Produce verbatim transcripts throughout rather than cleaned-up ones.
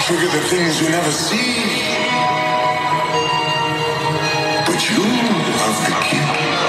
Look at the things you never see. But you are the key.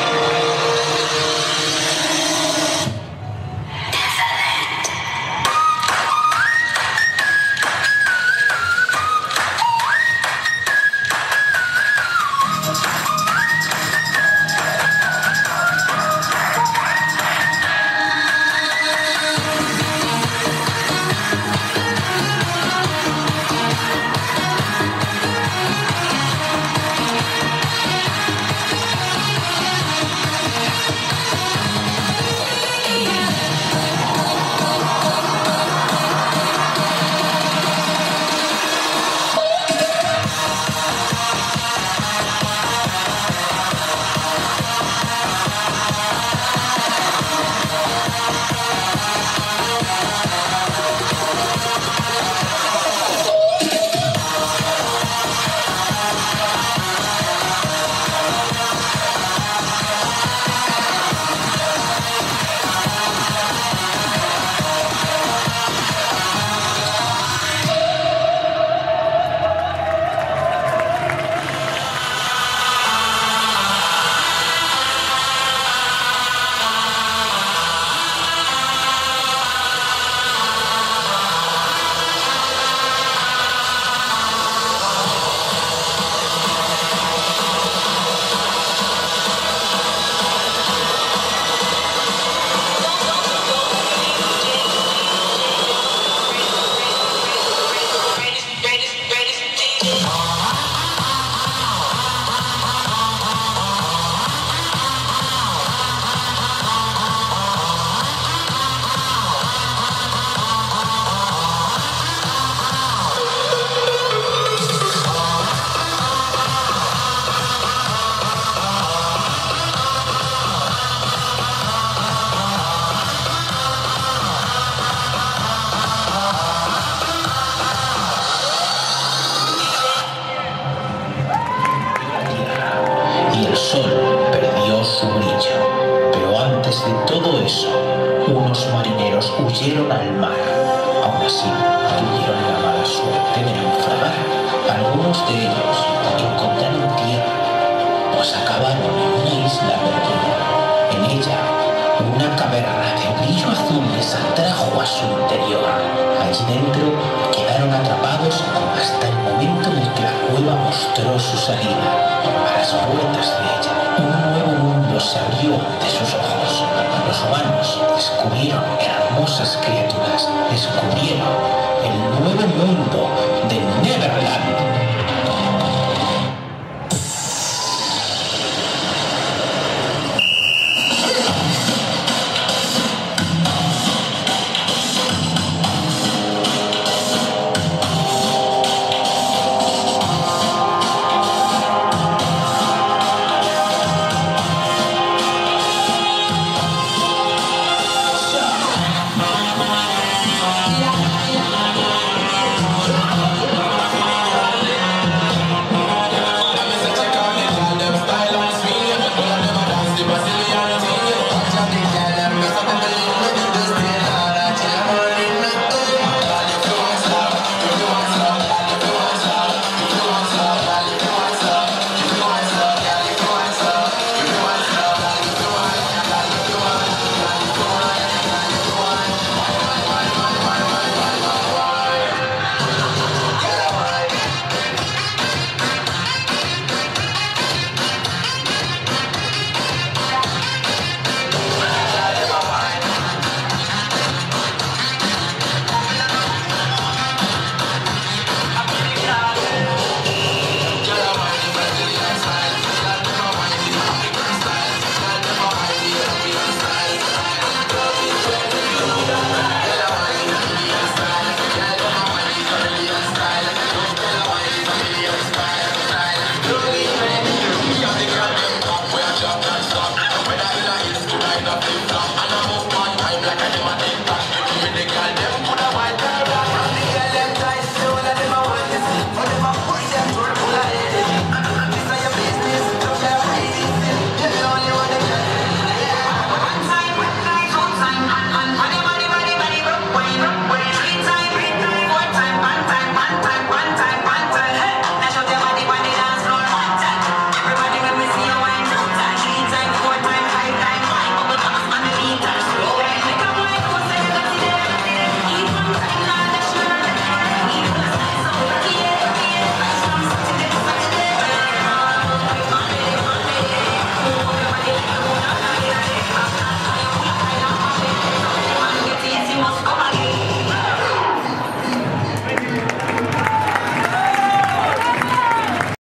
Huyeron al mar. Aún así, tuvieron la mala suerte de naufragar. Algunos de ellos encontraron tierra, pues acabaron en una isla perdida. En ella, una caverna de brillo azul les atrajo a su interior. Allí dentro quedaron atrapados hasta el momento en el que la cueva mostró su salida. A las puertas de ella, un nuevo mundo se abrió ante sus ojos. Los humanos descubrieron hermosas criaturas, descubrieron